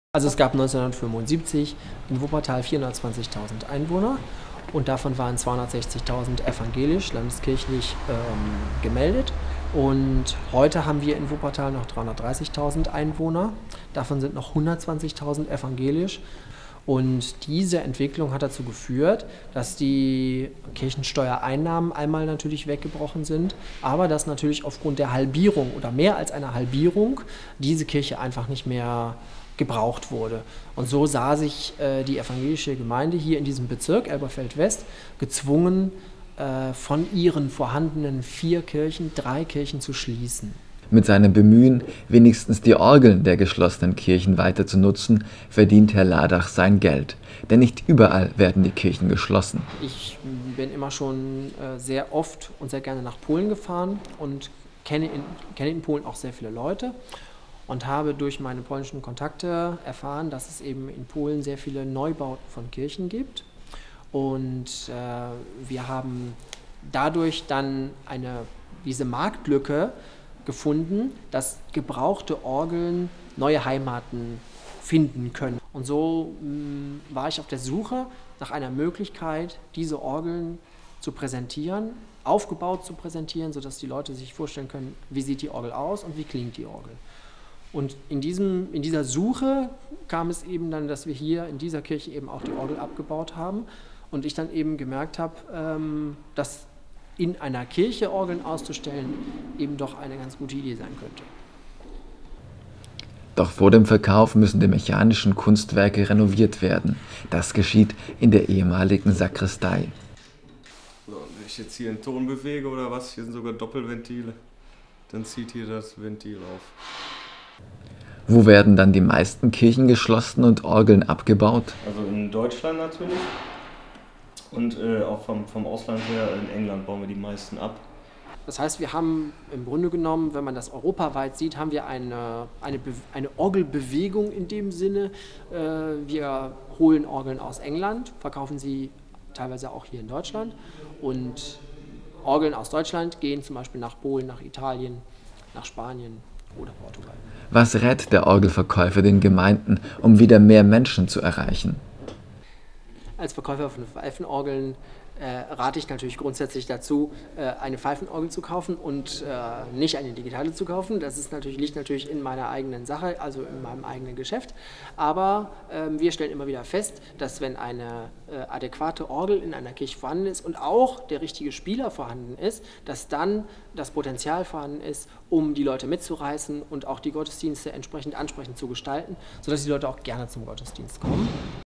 Also es gab 1975 in Wuppertal 420.000 Einwohner und davon waren 260.000 evangelisch, landeskirchlich gemeldet. Und heute haben wir in Wuppertal noch 330.000 Einwohner, davon sind noch 120.000 evangelisch. Und diese Entwicklung hat dazu geführt, dass die Kirchensteuereinnahmen einmal natürlich weggebrochen sind, aber dass natürlich aufgrund der Halbierung oder mehr als einer Halbierung diese Kirche einfach nicht mehr gebraucht wurde. Und so sah sich die evangelische Gemeinde hier in diesem Bezirk, Elberfeld-West, gezwungen, von ihren vorhandenen 4 Kirchen 3 Kirchen zu schließen. Mit seinem Bemühen, wenigstens die Orgeln der geschlossenen Kirchen weiter zu nutzen, verdient Herr Ladach sein Geld. Denn nicht überall werden die Kirchen geschlossen. Ich bin immer schon sehr oft und sehr gerne nach Polen gefahren und kenne in Polen auch sehr viele Leute und habe durch meine polnischen Kontakte erfahren, dass es eben in Polen sehr viele Neubauten von Kirchen gibt. Und wir haben dadurch dann diese Marktlücke gefunden, dass gebrauchte Orgeln neue Heimaten finden können. Und so war ich auf der Suche nach einer Möglichkeit, diese Orgeln zu präsentieren, aufgebaut zu präsentieren, sodass die Leute sich vorstellen können, wie sieht die Orgel aus und wie klingt die Orgel. Und in dieser Suche kam es eben dann, dass wir hier in dieser Kirche eben auch die Orgel abgebaut haben und ich dann eben gemerkt habe, dass in einer Kirche Orgeln auszustellen eben doch eine ganz gute Idee sein könnte. Doch vor dem Verkauf müssen die mechanischen Kunstwerke renoviert werden. Das geschieht in der ehemaligen Sakristei. So, wenn ich jetzt hier einen Ton bewege oder was, hier sind sogar Doppelventile, dann zieht hier das Ventil auf. Wo werden dann die meisten Kirchen geschlossen und Orgeln abgebaut? Also in Deutschland natürlich und auch vom Ausland her, in England bauen wir die meisten ab. Das heißt, wir haben im Grunde genommen, wenn man das europaweit sieht, haben wir eine Orgelbewegung in dem Sinne. Wir holen Orgeln aus England, verkaufen sie teilweise auch hier in Deutschland und Orgeln aus Deutschland gehen zum Beispiel nach Polen, nach Italien, nach Spanien oder Portugal. Was rät der Orgelverkäufer den Gemeinden, um wieder mehr Menschen zu erreichen? Als Verkäufer von Pfeifenorgeln rate ich natürlich grundsätzlich dazu, eine Pfeifenorgel zu kaufen und nicht eine digitale zu kaufen. Das liegt natürlich in meiner eigenen Sache, also in meinem eigenen Geschäft. Aber wir stellen immer wieder fest, dass wenn eine adäquate Orgel in einer Kirche vorhanden ist und auch der richtige Spieler vorhanden ist, dass dann das Potenzial vorhanden ist, um die Leute mitzureißen und auch die Gottesdienste entsprechend ansprechend zu gestalten, sodass die Leute auch gerne zum Gottesdienst kommen.